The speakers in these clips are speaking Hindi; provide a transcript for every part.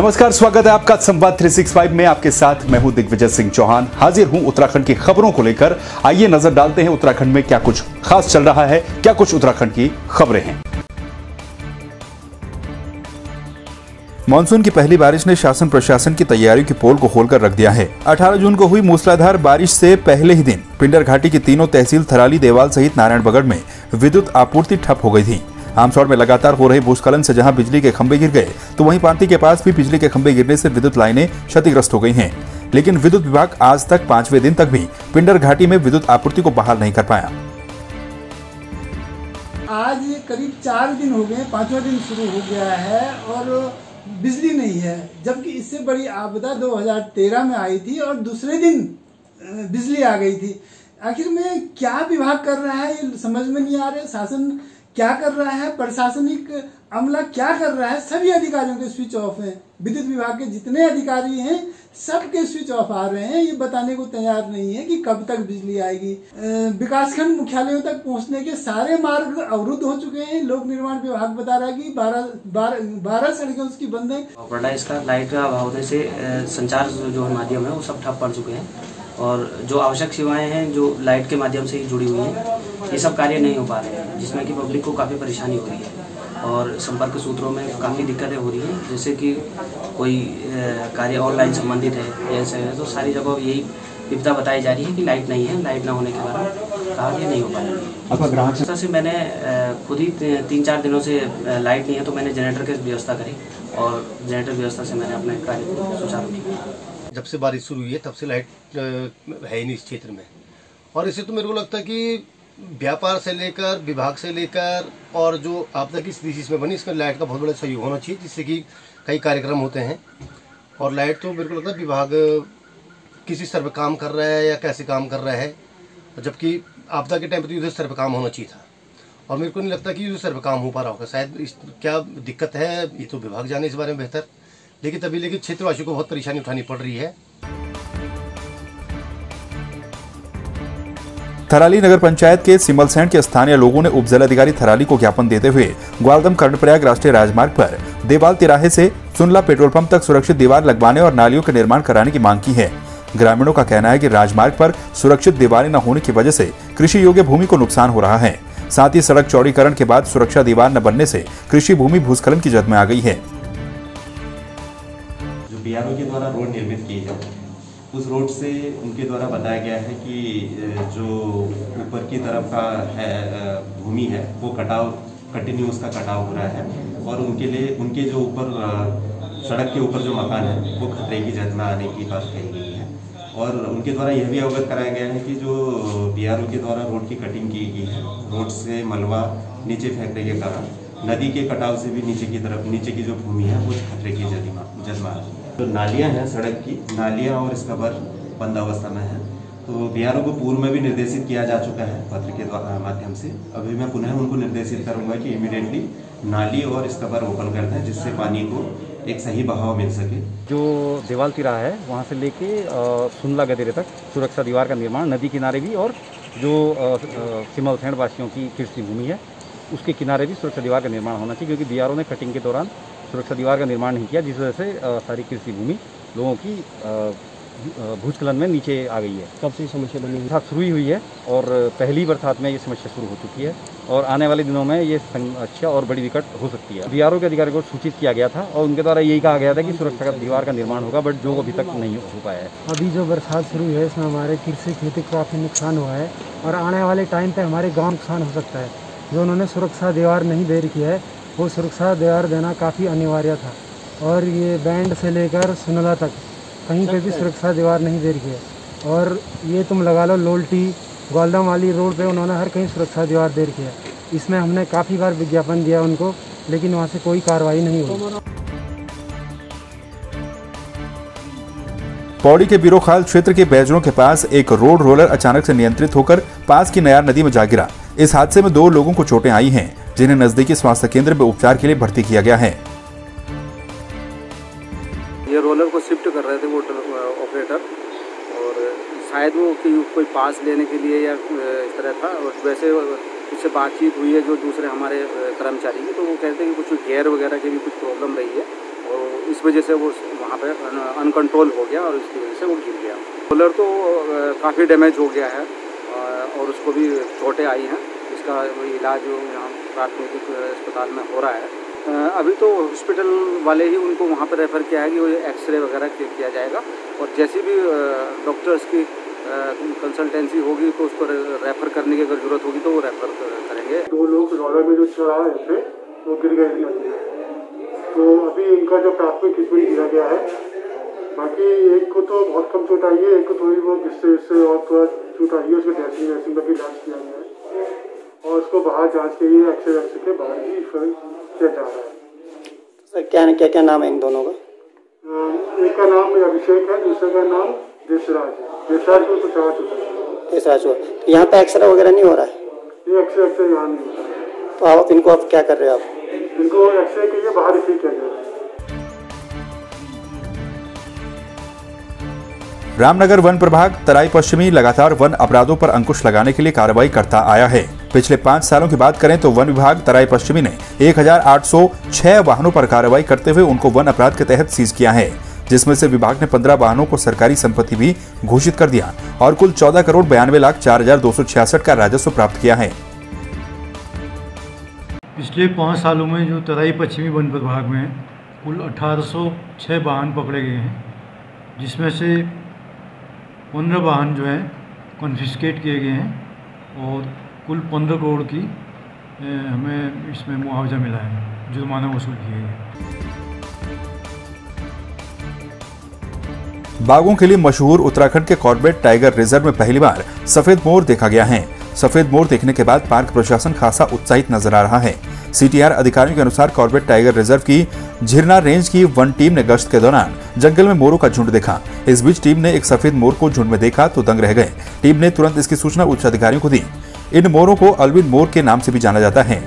नमस्कार, स्वागत है आपका संवाद 365 में। आपके साथ मैं हूं दिग्विजय सिंह चौहान। हाजिर हूं उत्तराखंड की खबरों को लेकर। आइए नजर डालते हैं उत्तराखंड में क्या कुछ खास चल रहा है, क्या कुछ उत्तराखंड की खबरें हैं। मानसून की पहली बारिश ने शासन प्रशासन की तैयारियों की पोल को खोलकर रख दिया है। 18 जून को हुई मूसलाधार बारिश से पहले ही दिन पिंडर घाटी की तीनों तहसील थराली, देवाल सहित नारायणबगड़ में विद्युत आपूर्ति ठप हो गई थी। आमसौर में लगातार हो रहे भूस्खलन से जहां बिजली के खंभे गिर गए, तो वहीं पांती के पास भी बिजली के खंभे गिरने से विद्युत लाइनें क्षतिग्रस्त हो गई हैं। लेकिन विद्युत विभाग आज तक 5वें दिन तक भी पिंडर घाटी में विद्युत आपूर्ति को बहाल नहीं कर पाया। आज करीब 4 दिन हो गए, 5वां दिन शुरू हो गया है और बिजली नहीं है। जबकि इससे बड़ी आपदा 2013 में आई थी और दूसरे दिन बिजली आ गई थी। आखिर में क्या विभाग कर रहा है ये समझ में नहीं आ रहा है। शासन क्या कर रहा है, प्रशासनिक अमला क्या कर रहा है। सभी अधिकारियों के स्विच ऑफ हैं। विद्युत विभाग के जितने अधिकारी हैं सबके स्विच ऑफ आ रहे हैं। ये बताने को तैयार नहीं है कि कब तक बिजली आएगी। विकासखंड मुख्यालयों तक पहुंचने के सारे मार्ग अवरुद्ध हो चुके हैं। लोक निर्माण विभाग बता रहा है कि 12 सड़कें उसकी बंद है। इसका लाइट का अभाव होने से संचार जो माध्यम है वो सब ठप पड़ चुके हैं और जो आवश्यक सेवाएं हैं जो लाइट के माध्यम से ही जुड़ी हुई हैं, ये सब कार्य नहीं हो पा रहे हैं, जिसमें कि पब्लिक को काफ़ी परेशानी हो रही है और संपर्क सूत्रों में काफ़ी दिक्कतें हो रही हैं। जैसे कि कोई कार्य ऑनलाइन संबंधित है ऐसे है तो सारी जगह यही विपदा बताई जा रही है कि लाइट नहीं है। लाइट ना होने के कारण कार्य नहीं हो पा रही है। आपका ग्राहक से मैंने खुद ही 3-4 दिनों से लाइट नहीं है तो मैंने जनरेटर की व्यवस्था करी और जनरेटर व्यवस्था से मैंने अपने कार्य को सुचारू किया। जब से बारिश शुरू हुई है तब से लाइट है ही नहीं इस क्षेत्र में। और इससे तो मेरे को लगता है कि व्यापार से लेकर, विभाग से लेकर और जो आपदा की स्थिति इसमें बनी, इसमें लाइट का बहुत बड़ा सहयोग होना चाहिए, जिससे कि कई कार्यक्रम होते हैं। और लाइट तो मेरे को लगता है विभाग किसी स्तर पर काम कर रहा है या कैसे काम कर रहा है, जबकि आपदा के टाइम पर तो युद्ध स्तर पर काम होना चाहिए था। और मेरे को नहीं लगता कि युद्ध स्तर पर काम हो पा रहा होगा। शायद क्या दिक्कत है ये तो विभाग जाने इस बारे में बेहतर, लेकिन क्षेत्रवासियों को बहुत परेशानी उठानी पड़ रही है। थराली नगर पंचायत के सिमलसैंड के स्थानीय लोगों ने उप जिलाधिकारी थराली को ज्ञापन देते हुए ग्वालदम कर्णप्रयाग राष्ट्रीय राजमार्ग पर देवाल तिराहे से सुनला पेट्रोल पंप तक सुरक्षित दीवार लगवाने और नालियों का निर्माण कराने की मांग की है। ग्रामीणों का कहना है कि राजमार्ग पर सुरक्षित दीवारें न होने की वजह से कृषि योग्य भूमि को नुकसान हो रहा है। साथ ही सड़क चौड़ीकरण के बाद सुरक्षा दीवार न बनने से कृषि भूमि भूस्खलन की जद में आ गई है। बीआरओ के द्वारा रोड निर्मित की है, उस रोड से उनके द्वारा बताया गया है कि जो ऊपर की तरफ का है भूमि है वो कंटिन्यू उसका कटाव हो रहा है और उनके लिए उनके जो ऊपर सड़क के ऊपर जो मकान है वो खतरे की जद में आने की बात कही गई है। और उनके द्वारा यह भी अवगत कराया गया है कि जो बीआरओ के द्वारा रोड की कटिंग की गई है, रोड से मलबा नीचे फेंकने के कारण नदी के कटाव से भी नीचे की जो भूमि है वो खतरे की जद में आ रही है। जो नालियां हैं सड़क की, नालियां और इसका बर बंद अवस्था में है। तो बीआरओ को पूर्व में भी निर्देशित किया जा चुका है पत्र के माध्यम से। अभी मैं पुनः उनको निर्देशित करूंगा कि इमीडिएटली नाली और इसका बर ओपन कर दें, जिससे पानी को एक सही बहाव मिल सके। जो देवाल तिराहा है वहाँ से लेके सुनला गदेरे तक सुरक्षा दीवार का निर्माण, नदी किनारे भी, और जो सिमलसैंड वासियों की कृषि भूमि है उसके किनारे भी सुरक्षा दीवार का निर्माण होना चाहिए, क्योंकि बीआरओ ने कटिंग के दौरान सुरक्षा दीवार का निर्माण नहीं किया, जिस वजह से सारी कृषि भूमि लोगों की भूस्खलन में नीचे आ गई है। कब से समस्या बनी हुई? बरसात शुरू हुई है और पहली बरसात में ये समस्या शुरू हो चुकी है और आने वाले दिनों में ये समस्या और बड़ी विकट हो सकती है। बीआरओ के अधिकारी को सूचित किया गया था और उनके द्वारा यही कहा गया था कि सुरक्षा दीवार का निर्माण होगा, बट जो अभी तक नहीं हो पाया है। अभी जो बरसात शुरू है इसमें हमारे कृषि खेती को काफ़ी नुकसान हुआ है और आने वाले टाइम पर हमारे गाँव नुकसान हो सकता है। जो उन्होंने सुरक्षा दीवार नहीं दे रखी है वो सुरक्षा दीवार देना काफ़ी अनिवार्य था। और ये बैंड से लेकर सुनला तक कहीं पे भी सुरक्षा दीवार नहीं दे रही है। और ये तुम लगा लो लोल्टी ग्वालदम वाली रोड पे उन्होंने हर कहीं सुरक्षा दीवार दे रखी है। इसमें हमने काफ़ी बार विज्ञापन दिया उनको, लेकिन वहाँ से कोई कार्रवाई नहीं हुई। पौड़ी के बिरोखाल क्षेत्र के बैजरों के पास एक रोड रोलर अचानक से नियंत्रित होकर पास की नयार नदी में जा गिरा। इस हादसे में 2 लोगों को चोटें आई हैं, जिन्हें नजदीकी स्वास्थ्य केंद्र में उपचार के लिए भर्ती किया गया है। ये रोलर को शिफ्ट कर रहे थे वो ऑपरेटर, और शायद वो कोई पास लेने के लिए या इस तरह था, और वैसे उससे बातचीत हुई है जो दूसरे हमारे कर्मचारी की, तो वो कहते हैं कि कुछ गेयर वगैरह की भी कुछ प्रॉब्लम रही है और इस वजह से वो वहाँ पे अनकंट्रोल हो गया और इसकी वजह से वो गिर गया। कूलर तो काफ़ी डैमेज हो गया है और उसको भी चोटें आई हैं। इसका इलाज यहाँ प्राथमिक अस्पताल में हो रहा है। अभी तो हॉस्पिटल वाले ही उनको वहाँ पर रेफ़र किया है कि वो एक्सरे वगैरह किया जाएगा और जैसी भी डॉक्टर्स की कंसल्टेंसी होगी तो उसको रेफ़र करने की अगर ज़रूरत होगी तो वो रेफ़र करेंगे। 2 लोग रोलर में जो चढ़ा रहे थे वो गिर गए नदी में, तो अभी इनका जो प्राथमिक ट्रीटमेंट दिया गया है। बाकी एक को तो बहुत कम चोट आई है, एक को थोड़ी बहुत जिससे और थोड़ा चोट आई है, उसको ड्रेसिंग का भी इलाज किया गया है और उसको बाहर जांच के लिए एक्सरे के बाहर भी किया जा रहा है। सर क्या नाम है इन दोनों का? एक का नाम अभिषेक है, दूसरे का नाम देशराज है। देशराज को कुछ आज होता है। देशराज हो, यहाँ पे एक्सरे वगैरह नहीं हो रहा है? ये एक्सरे यहाँ नहीं होता है। तो आप इनको अब क्या कर रहे हो? आप इनको एक्सरे के लिए बाहर इसे किया जा रहा है। रामनगर वन प्रभाग तराई पश्चिमी लगातार वन अपराधों पर अंकुश लगाने के लिए कार्रवाई करता आया है। पिछले 5 सालों की बात करें तो वन विभाग तराई पश्चिमी ने 1806 वाहनों पर कार्रवाई करते हुए उनको वन अपराध के तहत सीज किया है, जिसमें से विभाग ने 15 वाहनों को सरकारी संपत्ति भी घोषित कर दिया और कुल 14,92,04,266 का राजस्व प्राप्त किया है। पिछले 5 सालों में जो तराई पश्चिमी वन प्रभाग में कुल 1806 वाहन पकड़े गए हैं, जिसमें से 15 वाहन जो हैं कॉन्फिस्केट किए गए हैं और कुल 15 करोड़ की हमें इसमें मुआवजा मिला है, जुर्माना वसूल किए गए। बाघों के लिए मशहूर उत्तराखंड के कॉर्बेट टाइगर रिजर्व में पहली बार सफेद मोर देखा गया है। सफेद मोर देखने के बाद पार्क प्रशासन खासा उत्साहित नजर आ रहा है। सीटीआर अधिकारियों के अनुसार कॉर्बेट टाइगर रिजर्व की झिरना रेंज की वन टीम ने गश्त के दौरान जंगल में मोरों का झुंड देखा। इस बीच टीम ने एक सफेद मोर को झुंड में देखा तो दंग रह गए। टीम ने तुरंत इसकी सूचना उच्च अधिकारियों को दी। इन मोरों को अल्बिन मोर के नाम से भी जाना जाता है।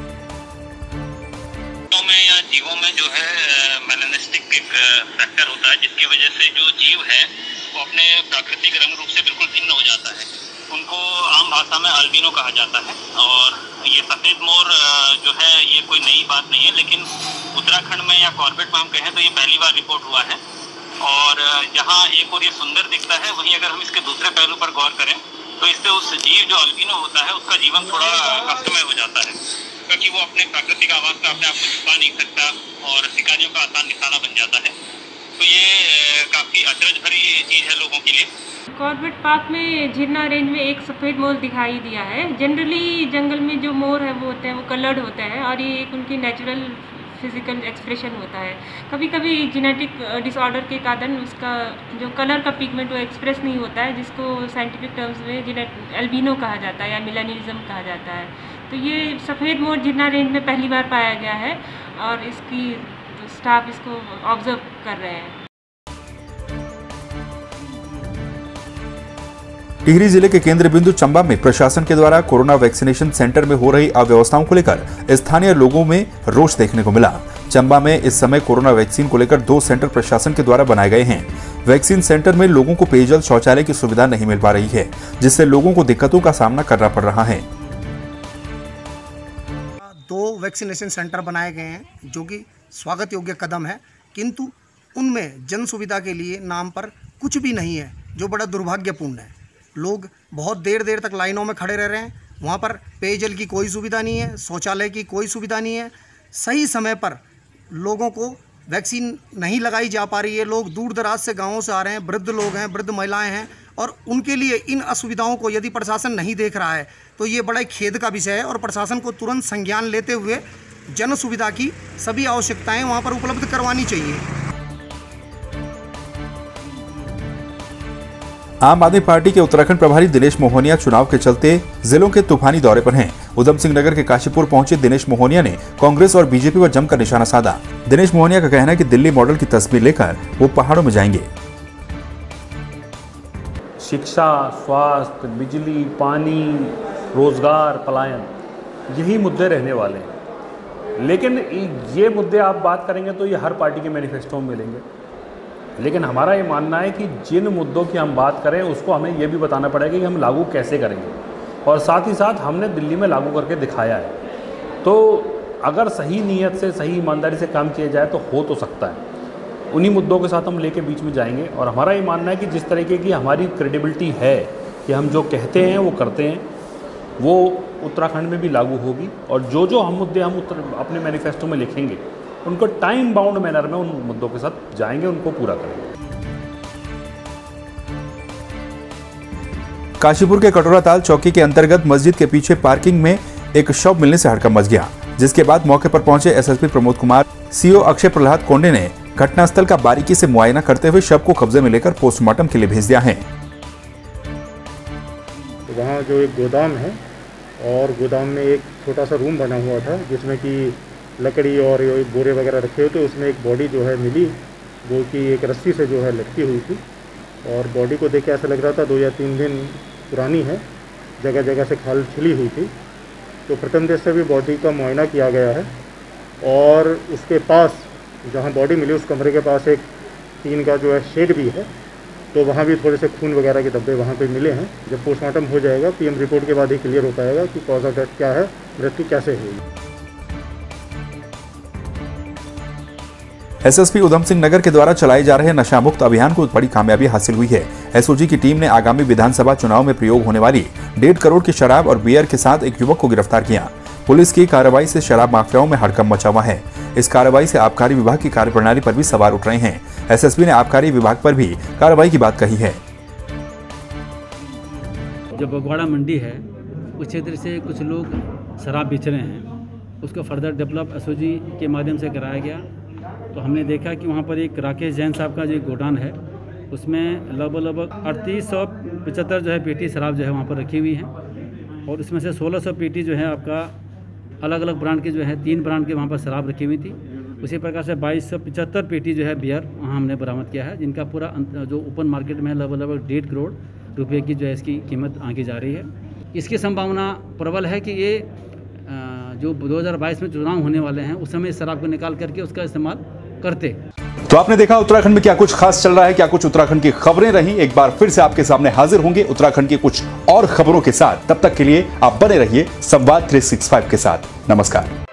जीवों में जो है मेलानिस्टिक एक फैक्टर होता है, जिसकी वजह से जो जीव है वो अपने प्राकृतिक रंग रूप से बिल्कुल भिन्न हो जाता है। उनको आम भाषा में अल्बिनो कहा जाता है। और ये सफ़ेद मोर जो है ये कोई नई बात नहीं है, लेकिन उत्तराखंड में या कॉर्बेट में हम कहें तो ये पहली बार रिपोर्ट हुआ है। और जहाँ एक और ये सुंदर दिखता है, वहीं अगर हम इसके दूसरे पहलू पर गौर करें तो इससे उस जीव जो अल्बिनो होता है उसका जीवन थोड़ा कष्टमय हो जाता है, क्योंकि वो अपने प्राकृतिक आवास में अपने आप को छुपा नहीं सकता और शिकारियों का आसान निशाना बन जाता है। तो ये काफ़ी अचरज भरी चीज़ है लोगों के लिए। कॉर्बेट पार्क में झिरना रेंज में एक सफ़ेद मोर दिखाई दिया है। जनरली जंगल में जो मोर है वो होते हैं वो कलर्ड होते हैं और ये एक उनकी नेचुरल फिजिकल एक्सप्रेशन होता है। कभी कभी जेनेटिक डिसऑर्डर के कारण उसका जो कलर का पिगमेंट वो एक्सप्रेस नहीं होता है, जिसको साइंटिफिक टर्म्स में एल्बिनो कहा जाता है या मेलानिज्म कहा जाता है। तो ये सफ़ेद मोर झिरना रेंज में पहली बार पाया गया है और इसकी स्टाफ इसको ऑब्जर्व कर रहे हैं। टिहरी जिले के केंद्र बिंदु चंबा में प्रशासन के द्वारा कोरोना वैक्सीनेशन सेंटर में हो रही अव्यवस्थाओं को लेकर स्थानीय लोगों में रोष देखने को मिला। चंबा में इस समय कोरोना वैक्सीन को लेकर 2 सेंटर प्रशासन के द्वारा बनाए गए हैं। वैक्सीन सेंटर में लोगों को पेयजल शौचालय की सुविधा नहीं मिल पा रही है, जिससे लोगों को दिक्कतों का सामना करना पड़ रहा है। 2 वैक्सीनेशन सेंटर बनाए गए हैं, जो कि स्वागत योग्य कदम है, किंतु उनमें जन सुविधा के लिए नाम पर कुछ भी नहीं है, जो बड़ा दुर्भाग्यपूर्ण है। लोग बहुत देर तक लाइनों में खड़े रह रहे हैं। वहाँ पर पेयजल की कोई सुविधा नहीं है, शौचालय की कोई सुविधा नहीं है। सही समय पर लोगों को वैक्सीन नहीं लगाई जा पा रही है। लोग दूर दराज से गाँवों से आ रहे हैं, वृद्ध लोग हैं, वृद्ध महिलाएं हैं, और उनके लिए इन असुविधाओं को यदि प्रशासन नहीं देख रहा है तो ये बड़ा खेद का विषय है और प्रशासन को तुरंत संज्ञान लेते हुए जन सुविधा की सभी आवश्यकताएं वहाँ पर उपलब्ध करवानी चाहिए। आम आदमी पार्टी के उत्तराखंड प्रभारी दिनेश मोहनिया चुनाव के चलते जिलों के तूफानी दौरे पर हैं। उधम सिंह नगर के काशीपुर पहुंचे दिनेश मोहनिया ने कांग्रेस और बीजेपी पर जमकर निशाना साधा। दिनेश मोहनिया का कहना है कि दिल्ली मॉडल की तस्वीर लेकर वो पहाड़ों में जाएंगे। शिक्षा, स्वास्थ्य, बिजली, पानी, रोजगार, पलायन, यही मुद्दे रहने वाले हैं। लेकिन ये मुद्दे आप बात करेंगे तो ये हर पार्टी के मैनिफेस्टो में मिलेंगे। लेकिन हमारा ये मानना है कि जिन मुद्दों की हम बात करें उसको हमें ये भी बताना पड़ेगा कि हम लागू कैसे करेंगे। और साथ ही साथ हमने दिल्ली में लागू करके दिखाया है। तो अगर सही नीयत से, सही ईमानदारी से काम किया जाए तो हो तो सकता है। उन्हीं मुद्दों के साथ हम लेके बीच में जाएंगे और हमारा ये मानना है कि जिस तरीके की हमारी क्रेडिबिलिटी है कि हम जो कहते हैं वो करते हैं, वो उत्तराखंड में भी लागू होगी। और जो हम मुद्दे हम अपने मैनिफेस्टो में लिखेंगे उनको टाइम बाउंड मैनर में उन मुद्दों के साथ जाएंगे, उनको पूरा करेंगे। काशीपुर के कटोराताल चौकी के अंतर्गत मस्जिद के पीछे पार्किंग में एक शव मिलने से हड़कंप मच गया, जिसके बाद मौके पर पहुंचे एसएसपी प्रमोद कुमार, सीओ अक्षय प्रहलाद कोंडे ने घटनास्थल का बारीकी से मुआयना करते हुए शव को कब्जे में लेकर पोस्टमार्टम के लिए भेज दिया है। वहाँ जो एक गोदाम है और गोदाम में एक छोटा सा रूम बना हुआ था जिसमें कि लकड़ी और बोरे वगैरह रखे हुए थे। उसमें एक बॉडी जो है मिली, वो कि एक रस्सी से जो है लटकी हुई थी और बॉडी को देख के ऐसा लग रहा था 2 या 3 दिन पुरानी है, जगह जगह से खाल छिली हुई थी। तो प्रथम दृष्टया भी बॉडी का मुआयना किया गया है और उसके पास जहाँ बॉडी मिली उस कमरे के पास एक टीन का जो है शेड भी है, तो वहाँ भी थोड़े से खून वगैरह के धब्बे वहाँ पे मिले हैं। जब पोस्टमार्टम हो जाएगा पीएम रिपोर्ट के बाद ही क्लियर हो पाएगा कि कॉज ऑफ डेथ क्या है, मृत्यु कैसे हुई। एसएसपी उधम सिंह नगर के द्वारा चलाए जा रहे नशा मुक्त अभियान को बड़ी कामयाबी हासिल हुई है। एसओजी की टीम ने आगामी विधानसभा चुनाव में प्रयोग होने वाली 1.5 करोड़ की शराब और बियर के साथ एक युवक को गिरफ्तार किया। पुलिस की कार्रवाई से शराब माफियाओं में हड़कंप मचा हुआ है। इस कार्रवाई से आबकारी विभाग की कार्यप्रणाली पर भी सवाल उठ रहे हैं। एसएसपी ने आबकारी विभाग पर भी कार्रवाई की बात कही है। जो बगवाड़ा मंडी है उस क्षेत्र से कुछ लोग शराब बेच रहे हैं, उसको फर्दर डेवलप एसओजी के माध्यम से कराया गया। तो हमने देखा कि वहाँ पर एक राकेश जैन साहब का जो गोडाउन है उसमें लगभग 3875 जो है पेटी शराब जो है वहाँ पर रखी हुई है और उसमें से 1600 पेटी जो है आपका अलग अलग ब्रांड के जो है 3 ब्रांड के वहाँ पर शराब रखी हुई थी। उसी प्रकार से 2275 पेटी जो है बियर वहाँ हमने बरामद किया है, जिनका पूरा जो ओपन मार्केट में लगभग 1.5 करोड़ रुपये की जो है इसकी कीमत आगे जा रही है। इसकी संभावना प्रबल है कि ये जो 2022 में चुनाव होने वाले हैं उस समय शराब को निकाल करके उसका इस्तेमाल करते। तो आपने देखा उत्तराखंड में क्या कुछ खास चल रहा है, क्या कुछ उत्तराखंड की खबरें रही। एक बार फिर से आपके सामने हाजिर होंगे उत्तराखंड की कुछ और खबरों के साथ। तब तक के लिए आप बने रहिए संवाद 365 के साथ। नमस्कार।